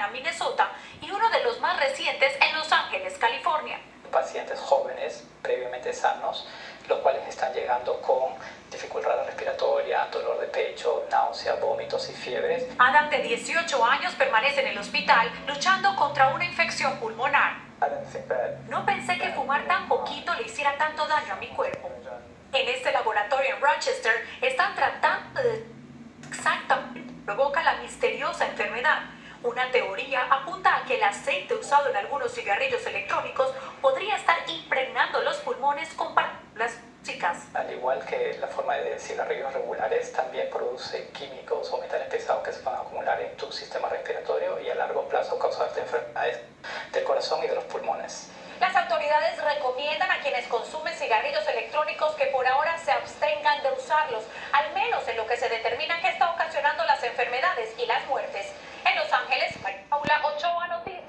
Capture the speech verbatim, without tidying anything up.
Minnesota, y uno de los más recientes en Los Ángeles, California. Pacientes jóvenes previamente sanos, los cuales están llegando con dificultad respiratoria, dolor de pecho, náusea, vómitos y fiebres. Adam, de dieciocho años, permanece en el hospital luchando contra una infección pulmonar. No pensé que fumar tan poquito le hiciera tanto daño a mi cuerpo. En este laboratorio en Rochester están tratando de exactamente provoca la misteriosa enfermedad. Una teoría apunta a que el aceite usado en algunos cigarrillos electrónicos podría estar impregnando los pulmones con partículas tóxicas. Al igual que la forma de cigarrillos regulares, también produce químicos o metales pesados que se van a acumular en tu sistema respiratorio y a largo plazo causarte enfermedades del corazón y de los pulmones. Las autoridades recomiendan a quienes consumen cigarrillos electrónicos que por ahora se abstengan de usarlos, al menos en lo que se determina que está ocasionando las enfermedades y las muertes.